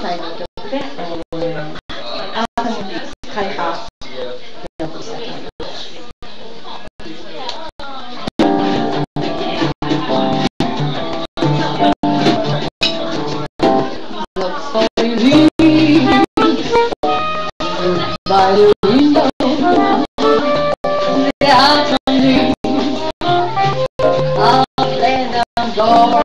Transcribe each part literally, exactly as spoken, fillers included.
最後の曲で、えー、改めて開花でお送りしたいと思います。By the window, the afternoon, I'll play the door.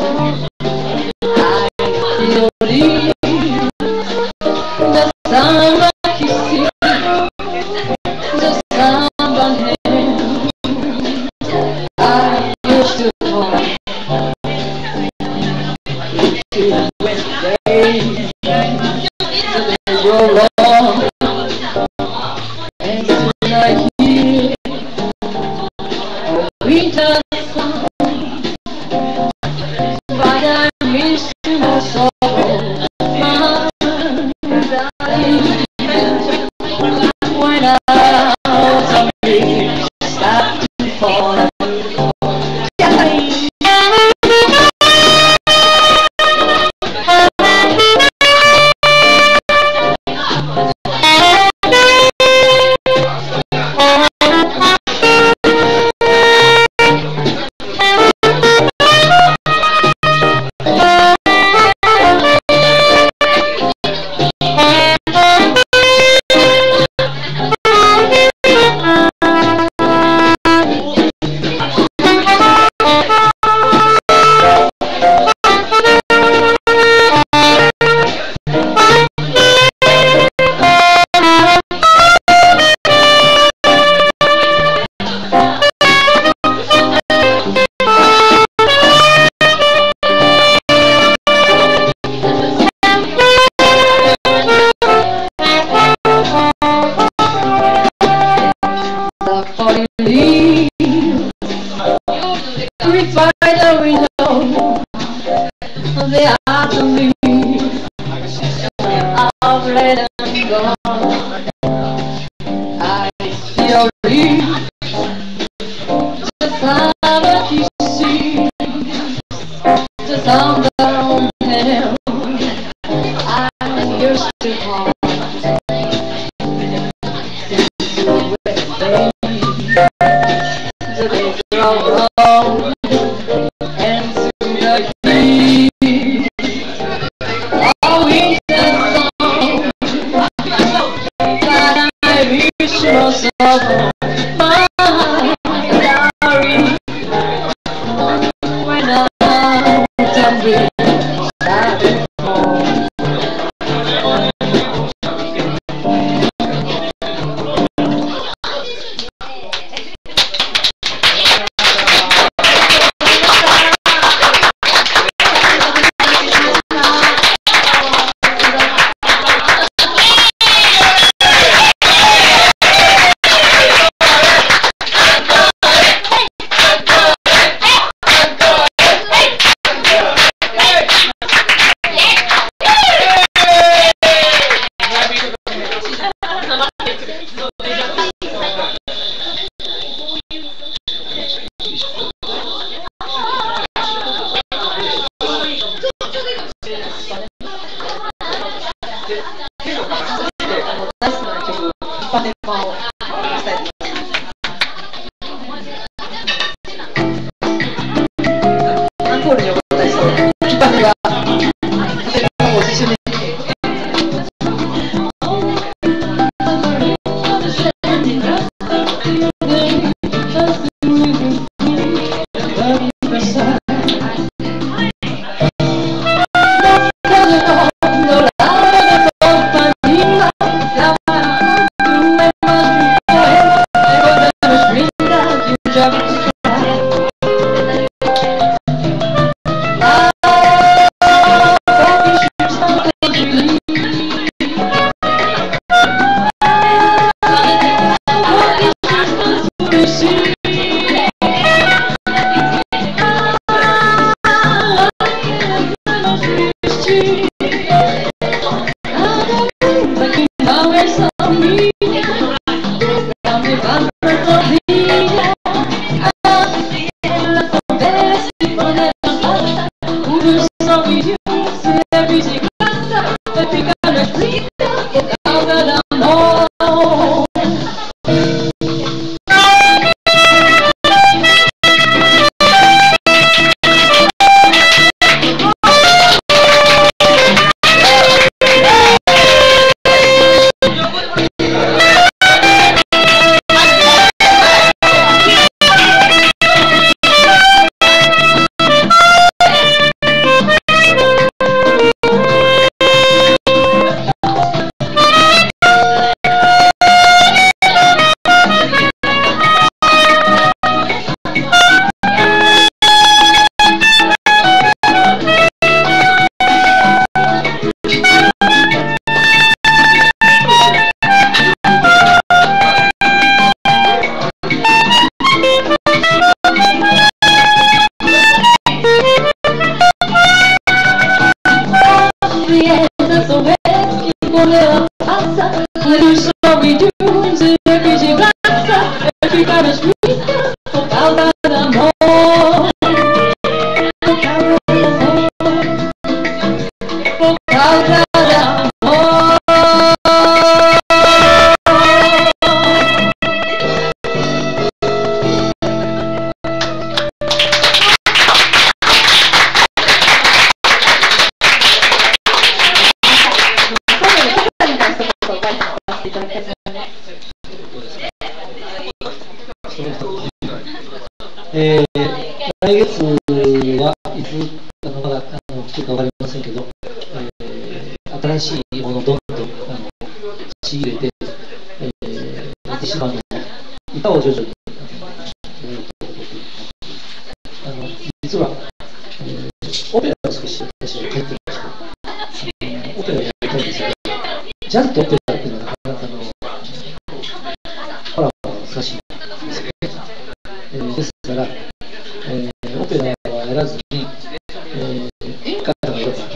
I feel the, the sound of kissing, the sound of hand. I used to hold to Wednesday, so they roll on. And tonight here, a winter song, but I miss you so, my darling. When I was a baby, start to fall. By the window, the afternoon, I've let them go. I feel the, the sound of kissing, the sound of him. I used to hold to Wednesday, the days are long. And tonight here, a winter song, but I wish myself my diary. When I'm done with starting home. Oh nella passa, you saw me do, se feci graça, e ficava scritta, por causa d'amor, por causa d'amor, por causa d'amor. えー、来月はいつあのまだあの来るか分かりませんけど、えー、新しいものをどんどんあの仕入れて、えー、松島の歌を徐々にあの実は、えー、オペラを少し私は書いてるんですけど、オペラをやりたいんですけど、ジャズとオペラっていうのはなかなかのコラボが難しいんですよね。えー、ですから、えー、オペラはやらずに、えー、演歌とかよく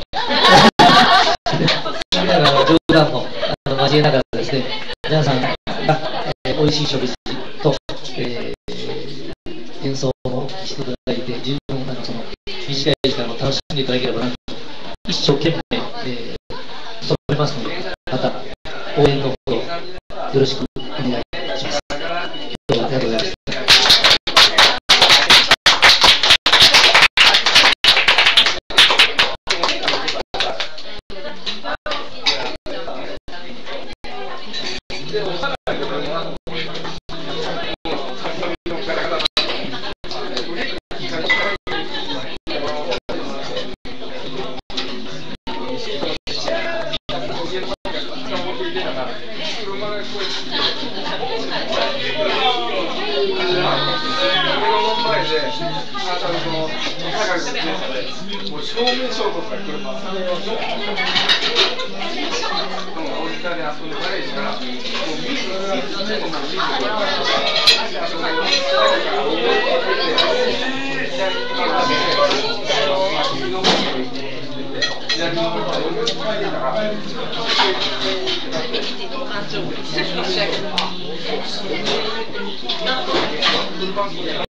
ある冗談もあの交えながらですね、皆さんが、えー、美味しい食事と、えー、演奏をしていただいて、十分あのその短い時間を楽しんでいただければなと一生懸命、えー、努めますので、また応援のほどよろしくお願いします。どうもありがとうございます。 正面衝突が来るから、おじさんで遊んでないから、もう見るのが見るのが見るのが